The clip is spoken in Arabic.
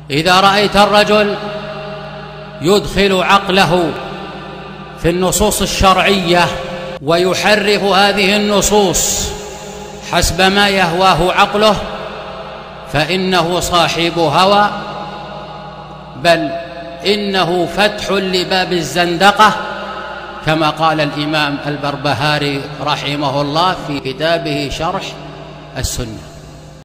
إذا رأيت الرجل يدخل عقله في النصوص الشرعية ويحرف هذه النصوص حسب ما يهواه عقله فإنه صاحب هوى، بل إنه فتح لباب الزندقة، كما قال الإمام البربهاري رحمه الله في كتابه شرح السنة.